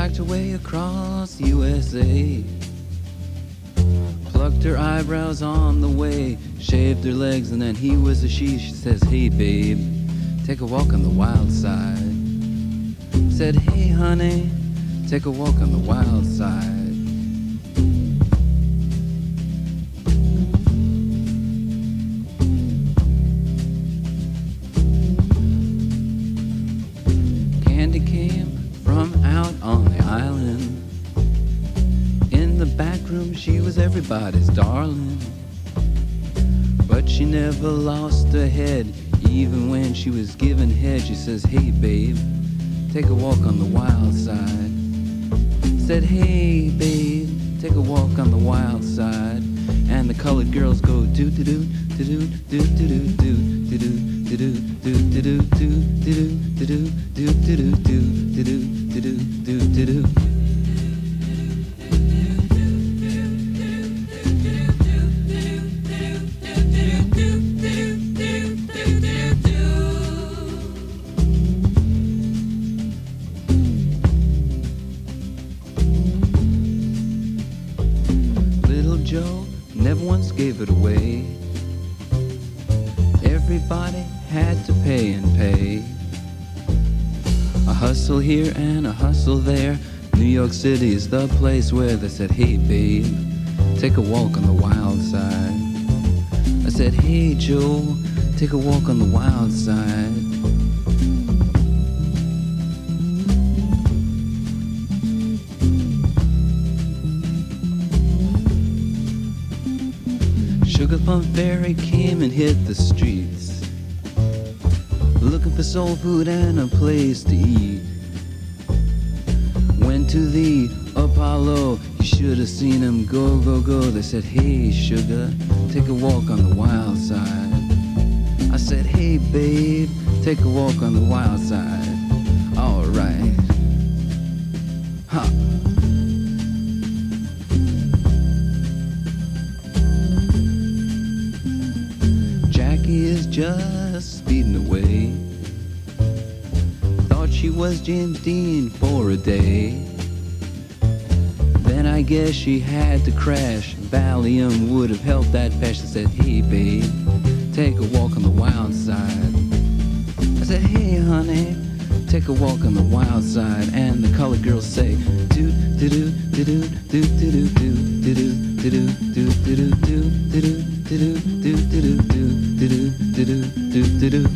hitchhiked her way across USA, plucked her eyebrows on the way, shaved her legs, and then he was a she. She says, hey babe, take a walk on the wild side. Said, hey honey, take a walk on the wild side. Candy came from out on the island. In the back room she was everybody's darling, but she never lost her head. Even when she was given head, she says, hey babe, take a walk on the wild side. Said, hey babe, take a walk on the wild side. And the colored girls go do do do do do do do do do do do do do do do do do do do. Joe never once gave it away. Everybody had to pay and pay. A hustle here and a hustle there. New York City is the place where they said, hey babe, take a walk on the wild side. I said, hey Joe, take a walk on the wild side. Sugar Plum Fairy came and hit the streets, looking for soul food and a place to eat. Went to the Apollo, you should have seen him go, go, go. They said, hey sugar, take a walk on the wild side. I said, hey babe, take a walk on the wild side. Alright. Ha. Jackie is just speeding away. Thought she was James Dean for a day. Then I guess she had to crash. Valium would have helped that patch. I said, hey babe, take a walk on the wild side. I said, hey honey, take a walk on the wild side. And the colored girls say, do do do do do do do do do do do do do do do do do.